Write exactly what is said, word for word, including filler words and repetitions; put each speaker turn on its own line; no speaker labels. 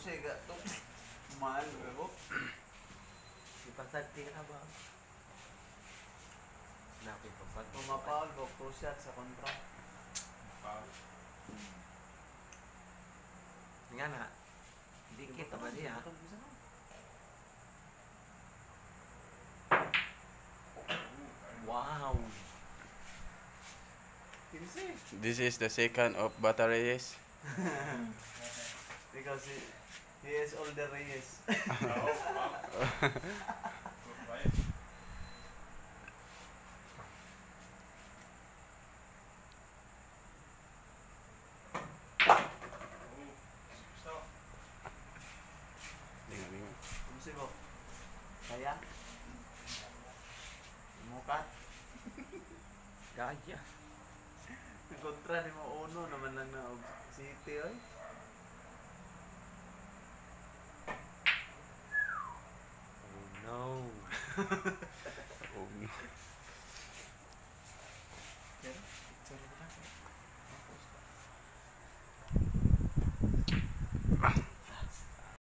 siya gato. Mahal ko.
Ipasagti ka ba? Napin pa pag
Pumapawal ko two shot sa kontra.
Foul.
nga na. Hindi kita ba niya? Wow!
Kinsi.
This is the second of Bata Reyes.
Because he, he is older Reyes.
Foul. Foul. Good play. Oh, stop.
Linga, linga.
Kinsi mo. Kaya? Mukat.
Gaya!
Kontra ni mo uno naman lang na og City oy.
Oh no!
Oh, no.